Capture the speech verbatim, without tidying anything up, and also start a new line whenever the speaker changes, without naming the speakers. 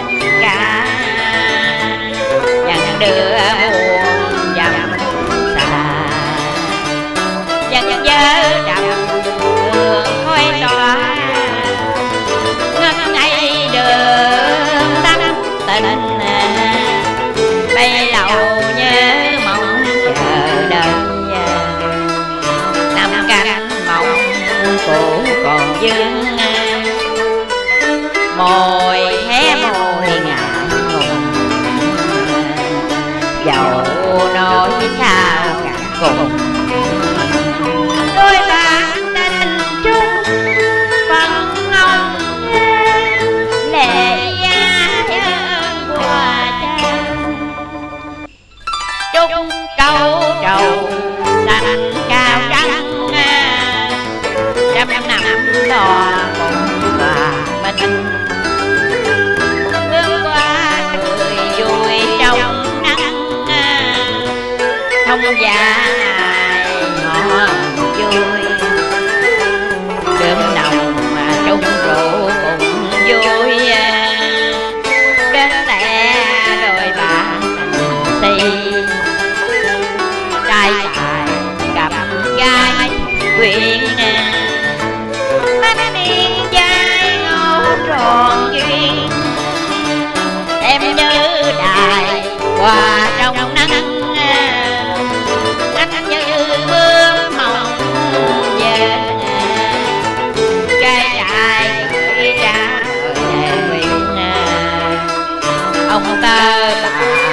cả nhận đưa buồn dầm xa dân nhớ đầm đường khói tỏa ngất ngây đường tâm tình bay lâu nhớ mong chờ đợi năm cánh mộng cũ còn vương môi hé môi ngại ngùng dẫu nói sao càng cùng đôi bạn tình chung vẫn ngóng lệ giá nhân qua cha chung câu trầu xanh cao trắng trăm năm đò cùng và mình bước qua cười vui trong nắng không dài họ vui đơm nồng mà chung rượu cùng vui đến lẽ đôi bạn si trai tài gặp gái quyện mắt niên giai ngô tròn duyên em nhớ đài qua trong nắng anh như bướm hồng về trai trai gửi trả lời nguyện ông tơ bà